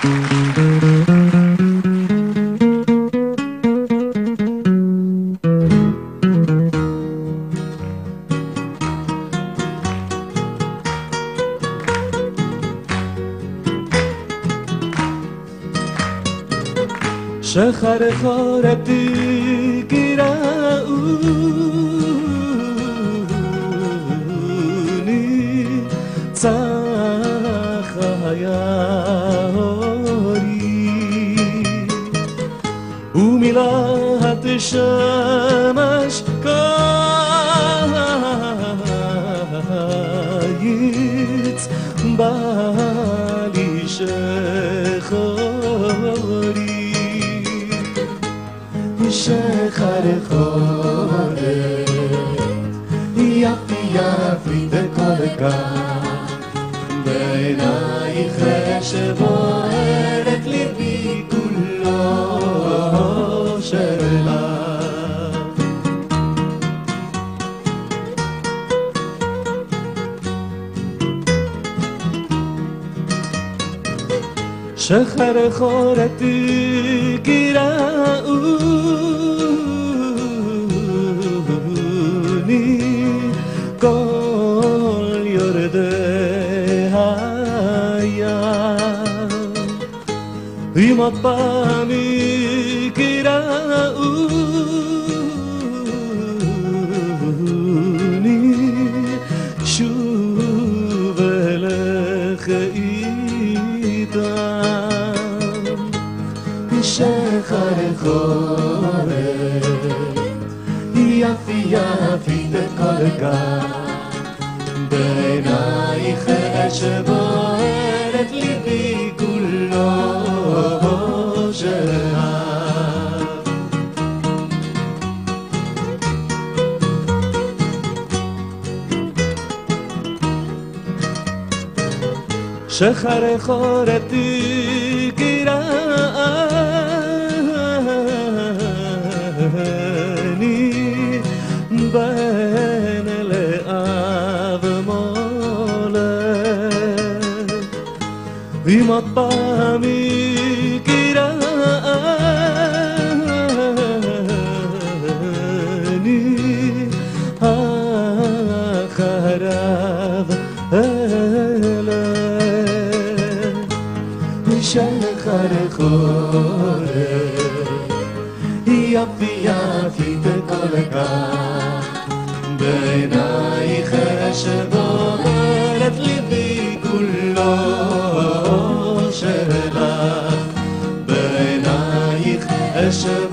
שחר חורתי גיראוני צח היורי ומילת שמש קיץ בלי שחורי שחר חורף יפי יפי בכל כך בעינייך שבוערת ליבי כולו שלך שחר חורתי גיראוני כל יורדי הים אם עוד פעם גיראוני שוב אלך שחר חורף יפי יפי בכל כך בעינייך שבוערת ליבי כולו שלך שחר חורתי גיראני בין לאב מולד אם עוד פעם גיראני אחריו שחר חורף יפי יפי בכל כך בעינייך שבוערת ליבי כולו שלך בעינייך